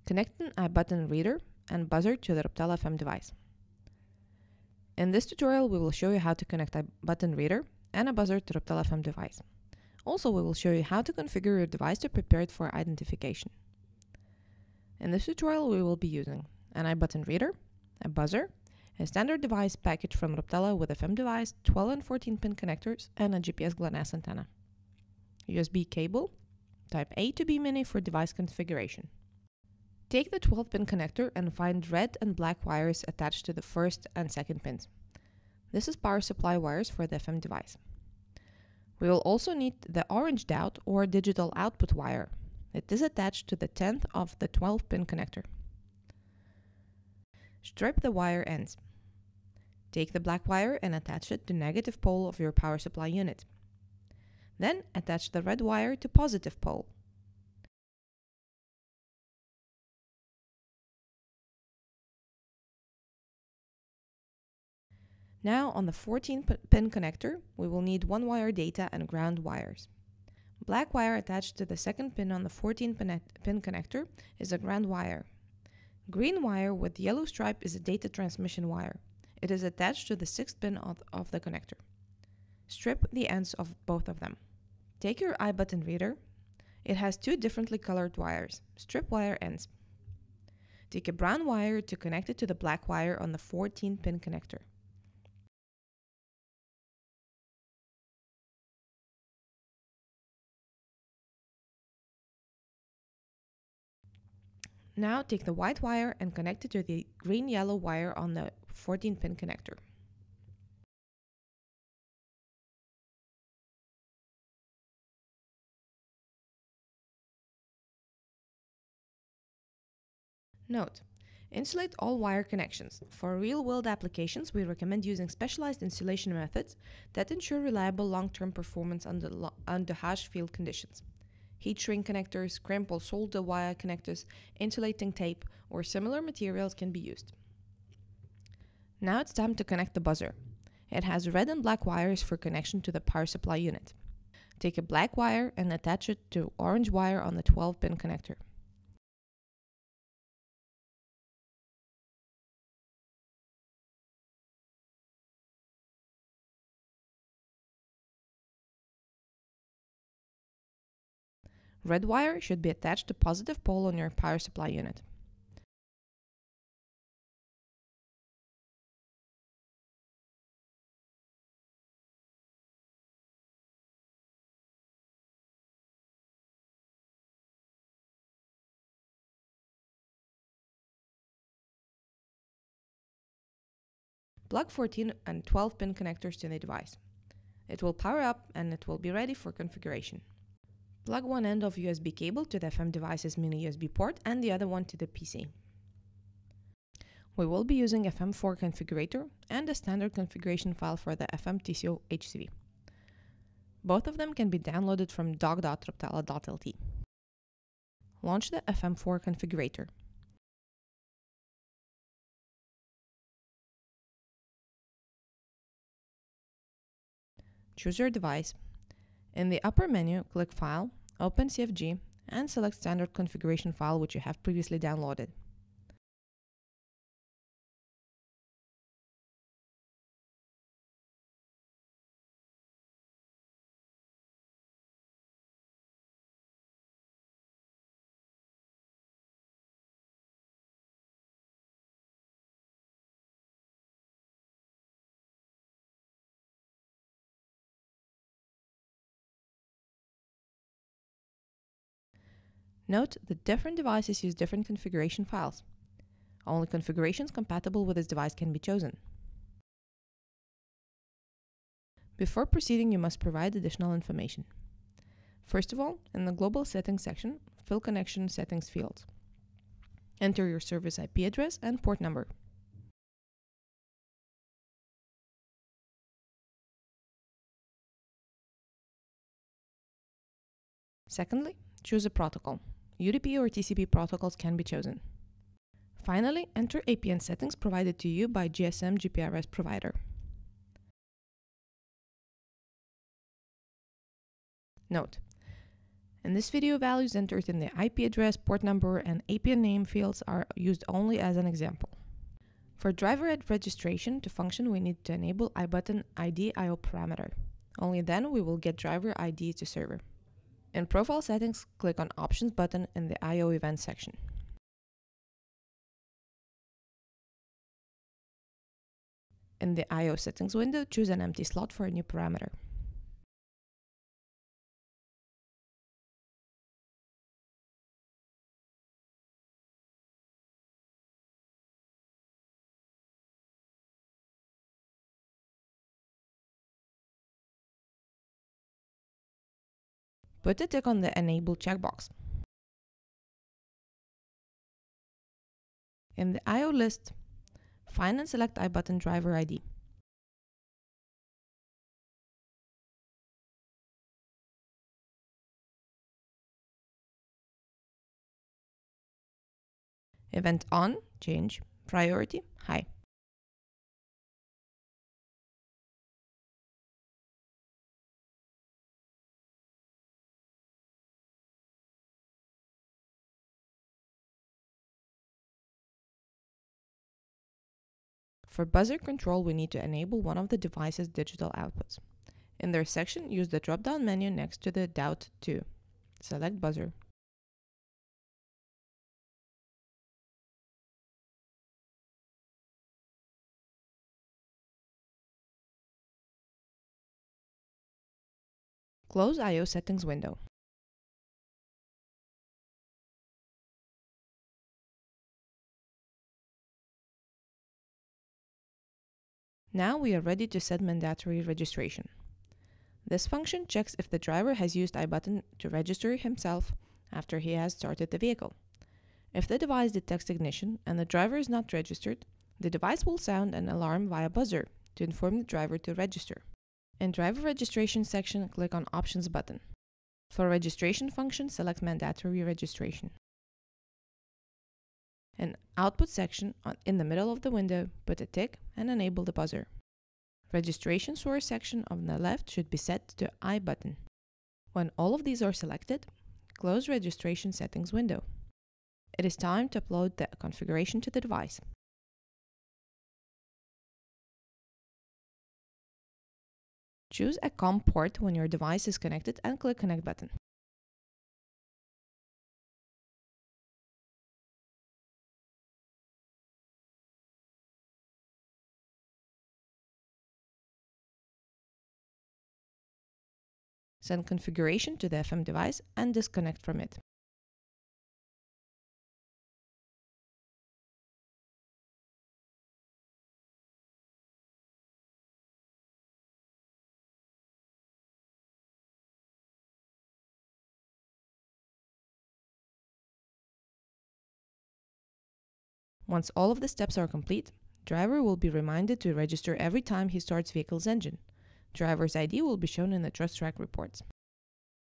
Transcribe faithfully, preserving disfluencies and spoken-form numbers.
Connect an iButton reader and buzzer to the Ruptela F M device. In this tutorial, we will show you how to connect a iButton reader and a buzzer to Ruptela F M device. Also, we will show you how to configure your device to prepare it for identification. In this tutorial, we will be using an iButton reader, a buzzer, a standard device package from Ruptela with F M device, twelve and fourteen pin connectors, and a G P S GLONASS antenna. U S B cable, type A to B mini for device configuration. Take the twelve pin connector and find red and black wires attached to the first and second pins. This is power supply wires for the F M device. We will also need the orange dowd or digital output wire. It is attached to the tenth of the twelve pin connector. Strip the wire ends. Take the black wire and attach it to negative pole of your power supply unit. Then attach the red wire to positive pole. Now on the fourteen pin connector, we will need one wire data and ground wires. Black wire attached to the second pin on the fourteen pin connector is a ground wire. Green wire with yellow stripe is a data transmission wire. It is attached to the sixth pin of, of the connector. Strip the ends of both of them. Take your iButton reader. It has two differently colored wires. Strip wire ends. Take a brown wire to connect it to the black wire on the fourteen pin connector. Now take the white wire and connect it to the green-yellow wire on the fourteen pin connector. Note: insulate all wire connections. For real-world applications, we recommend using specialized insulation methods that ensure reliable long-term performance under, lo under harsh field conditions. Heat shrink connectors, crimp or solder wire connectors, insulating tape, or similar materials can be used. Now it's time to connect the buzzer. It has red and black wires for connection to the power supply unit. Take a black wire and attach it to orange wire on the twelve pin connector. Red wire should be attached to positive pole on your power supply unit. Plug fourteen and twelve pin connectors to the device. It will power up and it will be ready for configuration. Plug one end of U S B cable to the F M device's mini U S B port and the other one to the P C. We will be using F M four configurator and a standard configuration file for the F M T C O H C V. Both of them can be downloaded from doc dot ruptela dot L T. Launch the F M four configurator. Choose your device. In the upper menu, click File, open C F G, and select Standard Configuration File which you have previously downloaded. Note that different devices use different configuration files. Only configurations compatible with this device can be chosen. Before proceeding, you must provide additional information. First of all, in the Global Settings section, fill Connection Settings fields. Enter your service I P address and port number. Secondly, choose a protocol. U D P or T C P protocols can be chosen. Finally, enter A P N settings provided to you by G S M G P R S provider. Note: In this video, values entered in the I P address, port number, and A P N name fields are used only as an example. For driver registration to function, we need to enable iButton I D I O parameter. Only then we will get driver I D to server. In Profile Settings, click on Options button in the I O Event section. In the I O Settings window, choose an empty slot for a new parameter. Put a tick on the Enable checkbox. In the I O list, find and select iButton driver I D. Event on, change, priority, high. For buzzer control, we need to enable one of the device's digital outputs. In their section, use the drop-down menu next to the D O U T two. Select buzzer. Close I O Settings window. Now we are ready to set mandatory registration. This function checks if the driver has used iButton to register himself after he has started the vehicle. If the device detects ignition and the driver is not registered, the device will sound an alarm via buzzer to inform the driver to register. In Driver Registration section, click on Options button. For registration function, select Mandatory Registration. In Output section, in the middle of the window, put a tick and enable the buzzer. Registration Source section on the left should be set to iButton. When all of these are selected, close Registration Settings window. It is time to upload the configuration to the device. Choose a COM port when your device is connected and click Connect button. Send configuration to the F M device and disconnect from it. Once all of the steps are complete, driver will be reminded to register every time he starts vehicle's engine. Driver's I D will be shown in the Trust Track reports.